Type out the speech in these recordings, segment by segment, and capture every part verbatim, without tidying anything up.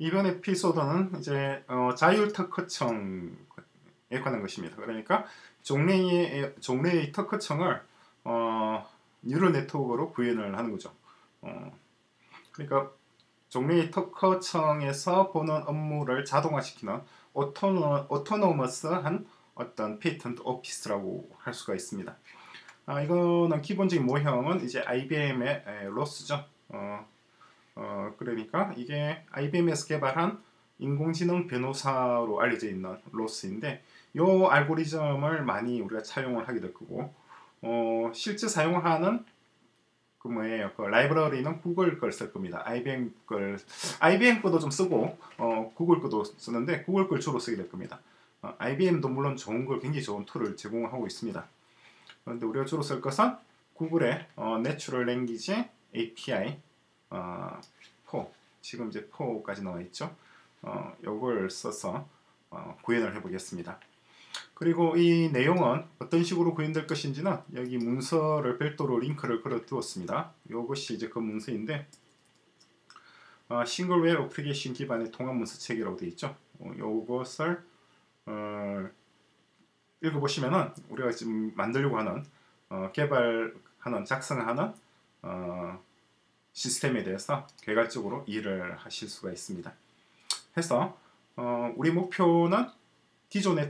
이번 에피소드는 이제 어, 자율 특허청에 관한 것입니다. 그러니까 종래의 종래의 특허청을 어, 뉴럴 네트워크로 구현을 하는 거죠. 어, 그러니까 종래의 특허청에서 보는 업무를 자동화시키는 오토노, 오토노머스한 어떤 페이턴트 오피스라고 할 수가 있습니다. 아, 이거는 기본적인 모형은 이제 아이비엠의 로스죠. 어, 어, 그러니까 이게 아이비엠에서 개발한 인공지능 변호사로 알려져 있는 로스인데 이 알고리즘을 많이 우리가 차용을 하게 될 거고 어, 실제 사용하는 그 뭐예요? 그 라이브러리는 구글 걸 쓸 겁니다. 아이비엠 걸 아이비엠 거도 좀 쓰고 어, 구글 거도 쓰는데 구글 걸 주로 쓰게 될 겁니다. 어, 아이비엠도 물론 좋은 걸 굉장히 좋은 툴을 제공하고 있습니다. 그런데 우리가 주로 쓸 것은 구글의 어, 내추럴 랭귀지 에이피아이 어, 사 지금 이제 사까지 나와 있죠. 어, 요걸 써서 어, 구현을 해보겠습니다. 그리고 이 내용은 어떤 식으로 구현될 것인지는 여기 문서를 별도로 링크를 걸어 두었습니다. 이것이 이제 그 문서인데 어, 싱글웨어 어플리케이션 기반의 통합 문서 체계라고 되어 있죠. 어, 이것을 어, 읽어보시면은 우리가 지금 만들려고 하는 어, 개발하는 작성하는 어, 시스템에 대해서 개괄적으로 이해를 하실 수가 있습니다. 해서 어, 우리 목표는 기존의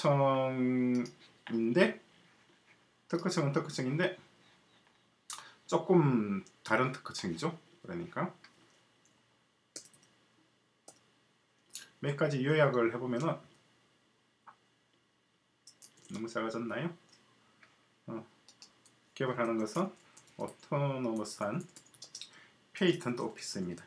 특허청인데 특허청은 특허청인데 조금 다른 특허청이죠. 그러니까 몇 가지 요약을 해보면은 너무 작아졌나요? 어, 개발하는 것은 오토노머스한 페이턴트 오피스입니다.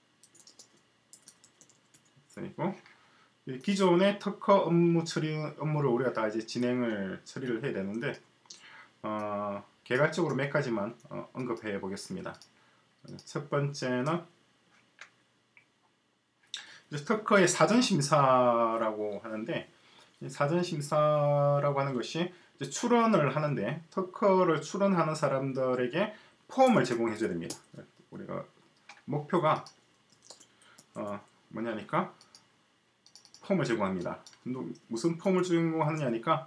그리고 기존의 특허 업무 처리 업무를 우리가 다 이제 진행을 처리를 해야 되는데 어, 개괄적으로 몇 가지만 어, 언급해 보겠습니다. 첫 번째는 특허의 사전 심사라고 하는데 사전 심사라고 하는 것이 이제 출원을 하는데 특허를 출원하는 사람들에게 폼을 제공해 줘야 됩니다. 우리가 목표가 어, 뭐냐니까 폼을 제공합니다. 무슨 폼을 제공하느냐니까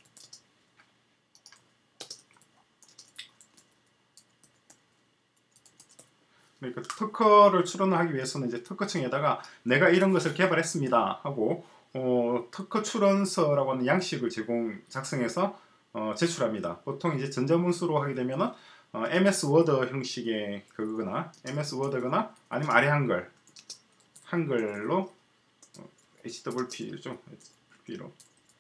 그러니까 특허를 출원하기 위해서는 이제 특허청에다가 내가 이런 것을 개발했습니다 하고 어, 특허 출원서라고 하는 양식을 제공 작성해서 어, 제출합니다. 보통 이제 전자문서로 하게 되면은 어, 엠에스 워드 형식의 그거나 엠에스 워드거나 아니면 아래 한글 한글로 어, 에이치더블유피죠. 에이치더블유피로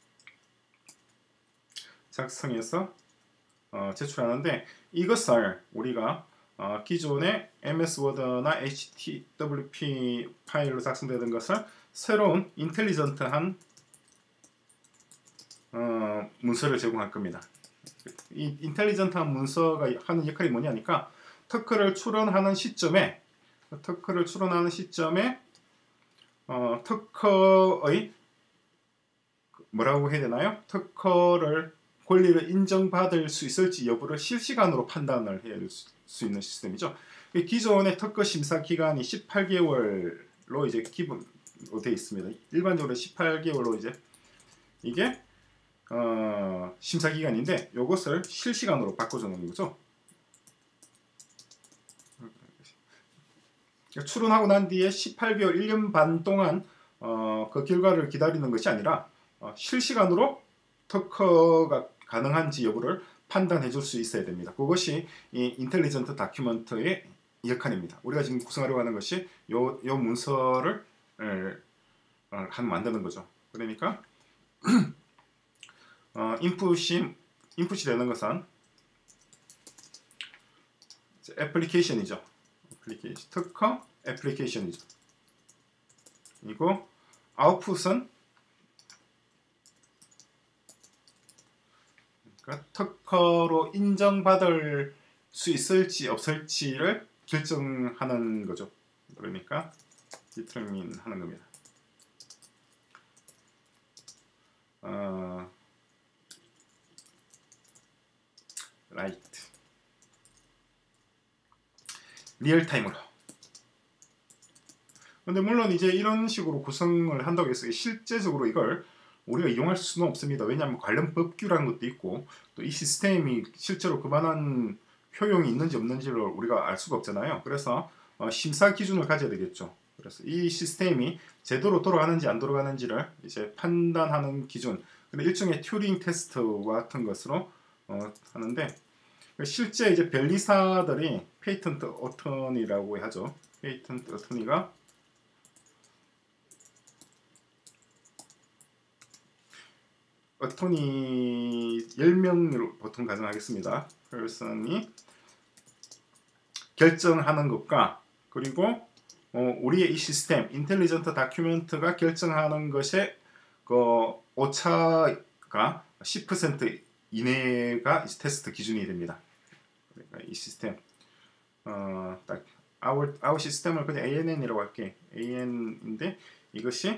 작성해서 어, 제출하는데 이것을 우리가 어, 기존의 엠에스 워드나 에이치더블유피 파일로 작성되던 것을 새로운 인텔리전트한 어, 문서를 제공할 겁니다. 이 인텔리전트한 문서가 하는 역할이 뭐냐니까 특허를 출원하는 시점에 특허를 출원하는 시점에 어, 특허의 뭐라고 해야 되나요? 특허를 권리를 인정받을 수 있을지 여부를 실시간으로 판단을 해야 수 있는 시스템이죠. 기존의 특허 심사 기간이 십팔 개월로 이제 기본으로 되어 있습니다. 일반적으로 십팔 개월로 이제 이게 어, 심사 기간인데 이것을 실시간으로 바꿔주는 거죠. 출원하고 난 뒤에 십팔 개월, 일 년 반 동안 어, 그 결과를 기다리는 것이 아니라 어, 실시간으로 특허가 가능한지 여부를 판단해 줄 수 있어야 됩니다. 그것이 이 인텔리전트 다큐먼트의 역할입니다. 우리가 지금 구성하려고 하는 것이 요, 요 문서를 에, 어, 한 만드는 거죠. 그러니까 어, 인풋이 인풋이 되는 것은 애플리케이션이죠. 애플리케이션, 특허 애플리케이션이죠. 그리고 아웃풋은 그러니까 특허로 인정받을 수 있을지 없을지를 결정하는 거죠. 그러니까 디터민 하는 겁니다. 어, 라이트 리얼타임으로 근데 물론 이제 이런 식으로 구성을 한다고 해서 실제적으로 이걸 우리가 이용할 수는 없습니다. 왜냐하면 관련 법규라는 것도 있고 또 이 시스템이 실제로 그만한 효용이 있는지 없는지를 우리가 알 수가 없잖아요. 그래서 어, 심사 기준을 가져야 되겠죠. 그래서 이 시스템이 제대로 돌아가는지 안 돌아가는지를 이제 판단하는 기준, 일종의 튜링 테스트 같은 것으로 어, 하는데 실제 이제 변리사들이 페이턴트 어터니라고 하죠. 페이턴트 어터니가 어토니 열 명으로 보통 가정하겠습니다. person이 결정하는 것과 그리고 어, 우리의 이 시스템 인텔리전트 다큐멘트가 결정하는 것의 그 오차가 십 퍼센트 이내가 테스트 기준이 됩니다. 그러니까 이 시스템 어, 딱 our, our 시스템을 그냥 에이엔엔이라고 할게. 에이엔인데 이것이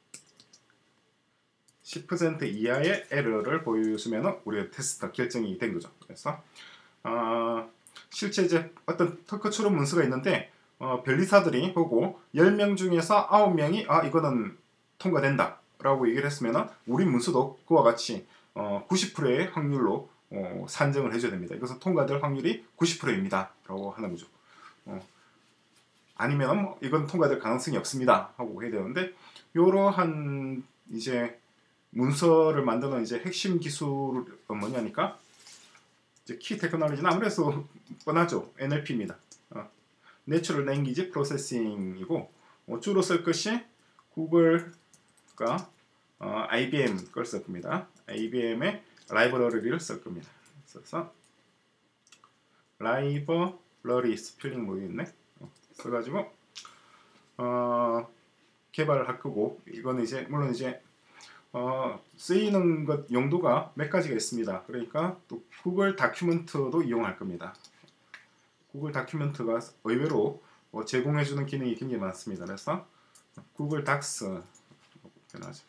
십 퍼센트 이하의 에러를 보여주면 우리가 테스트 결정이 된 거죠. 그래서 어, 실제 이제 어떤 특허처럼 문서가 있는데 어, 변리사들이 보고 열 명 중에서 아홉 명이 아 이거는 통과된다 라고 얘기를 했으면 우리 문서도 그와 같이 어, 구십 퍼센트의 확률로 어, 산정을 해줘야 됩니다. 이것은 통과될 확률이 구십 퍼센트입니다 라고 하는 거죠. 어, 아니면 뭐 이건 통과될 가능성이 없습니다 하고 해야 되는데 이러한 이제 문서를 만드는 이제 핵심 기술은 뭐냐니까 이제 키 테크놀로지는 아무래도 뻔하죠. 엔엘피입니다. 어, Natural Language Processing이고 어, 주로 쓸 것이 구글과 어, 아이비엠 걸 쓸 겁니다. 아이비엠의 라이브러리를 쓸 겁니다. 그래서 라이브러리 스펠링 모르겠네. 어, 써가지고 어, 개발을 할 거고 이거는 이제 물론 이제 어, 쓰이는 것 용도가 몇 가지가 있습니다. 그러니까 또 구글 다큐멘트도 이용할 겁니다. 구글 다큐멘트가 의외로 어, 제공해주는 기능이 굉장히 많습니다. 그래서 구글 닥스 변하죠.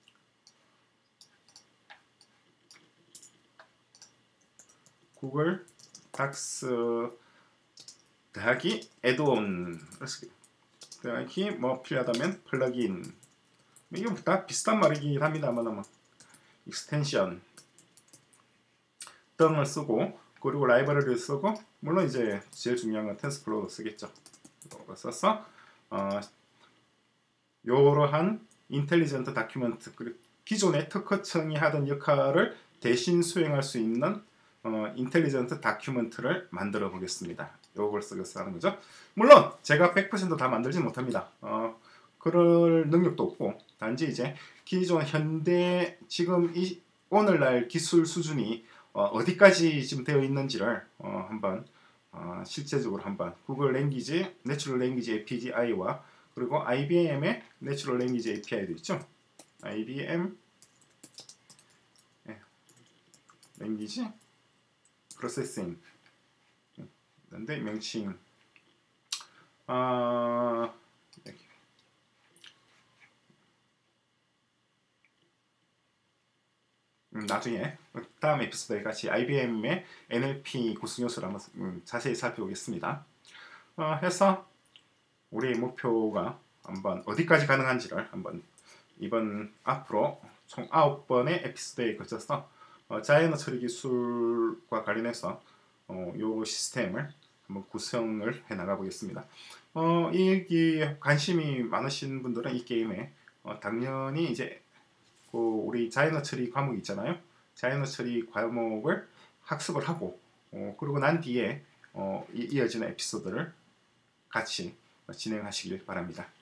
구글 닥스 더하기 애드온 더하기 뭐 필요하다면 플러긴 이게 다 비슷한 말이긴 합니다만 익스텐션 등을 쓰고 그리고 라이브러리를 쓰고 물론 이제 제일 중요한 건 텐스플로우 쓰겠죠. 이거 써서 어, 이러한 인텔리전트 다큐멘트 그리고 기존의 특허청이 하던 역할을 대신 수행할 수 있는 어, 인텔리전트 다큐멘트를 만들어 보겠습니다. 이걸 쓰겠어 하는 거죠. 물론 제가 백 퍼센트 다 만들지 못합니다. 어, 그럴 능력도 없고 단지 이제 기존 현대 지금 이 오늘날 기술 수준이 어, 디까지 지금 되어 있는지를 어, 한번 어, 실제적으로 한번 구글 랭귀지 내추럴 랭귀지 에이피아이와 그리고 아이비엠의 내추럴 랭귀지 에이피아이도 있죠. 아이비엠 네. 랭귀지 프로세싱 근데 명칭 아 음, 나중에 다음 에피소드에 같이 아이비엠의 엔엘피 구성 요소를 한번 음, 자세히 살펴보겠습니다. 어, 해서 우리의 목표가 한번 어디까지 가능한지를 한번 이번 앞으로 총 아홉 번의 에피소드에 걸쳐서 어, 자이언트 처리 기술과 관련해서 어, 이 시스템을 한번 구성을 해 나가 보겠습니다. 어, 이 관심이 많으신 분들은 이 게임에 어, 당연히 이제 그 우리 자이언트 처리 과목이 있잖아요. 자이언트 처리 과목을 학습을 하고 어, 그러고 난 뒤에 어, 이, 이어지는 에피소드를 같이 진행하시길 바랍니다.